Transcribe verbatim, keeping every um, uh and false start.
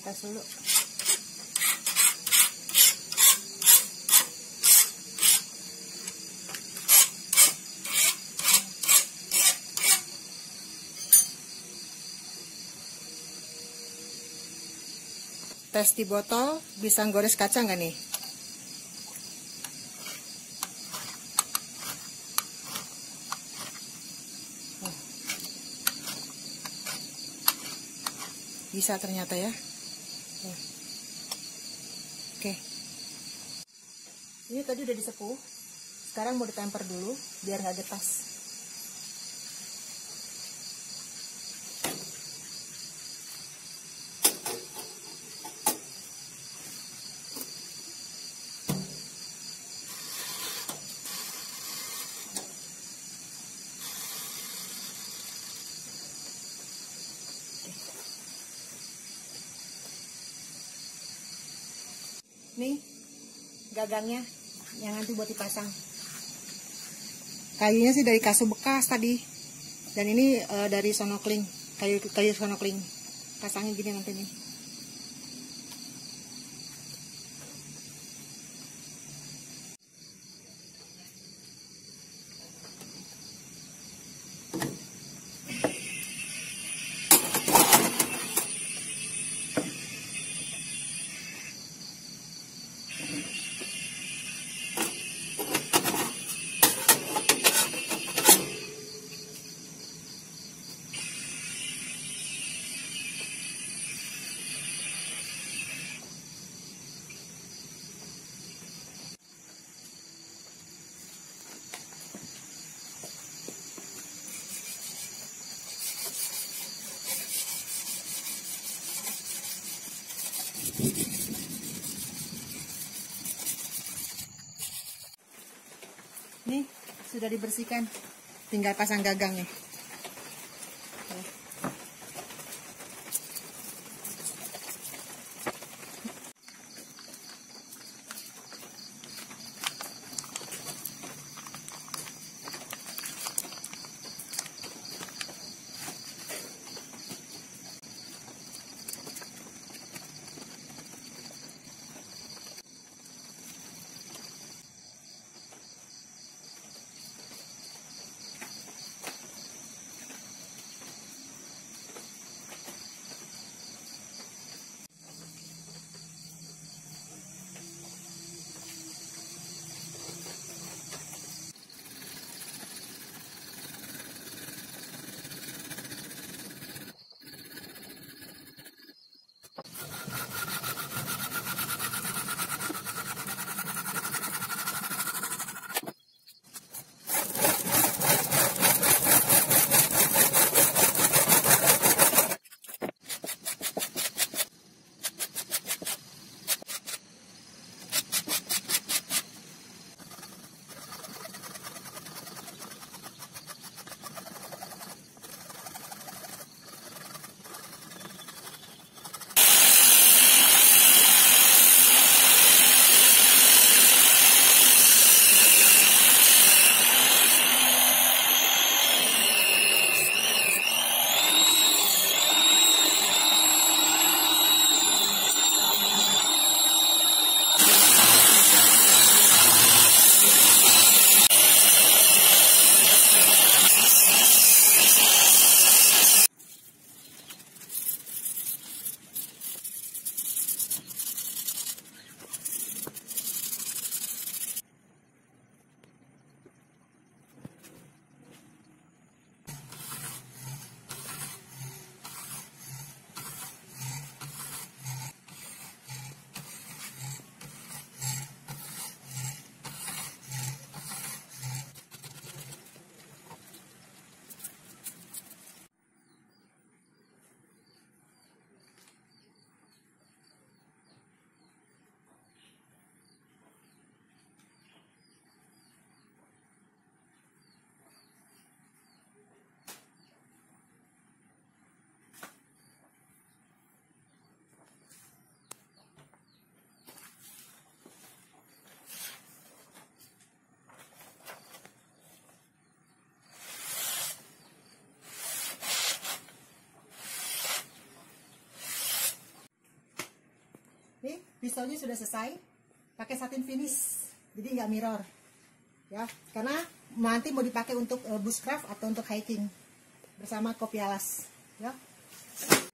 tes dulu. Tes di botol, bisa gores kacang nggak nih? Oh. Bisa ternyata ya. Oh. Oke. Ini tadi udah disepuh. Sekarang mau ditemper dulu biar nggak getas. Nih gagangnya yang nanti buat dipasang. Kayunya sih dari kayu bekas tadi, dan ini e, dari sonokling, kayu kayu sonokling. Pasangin gini nanti nih. Nih sudah dibersihkan, tinggal pasang gagang nih. pisaunya sudah selesai, pakai satin finish, jadi nggak mirror, ya. Karena nanti mau dipakai untuk uh, bushcraft atau untuk hiking bersama kopi alas, ya.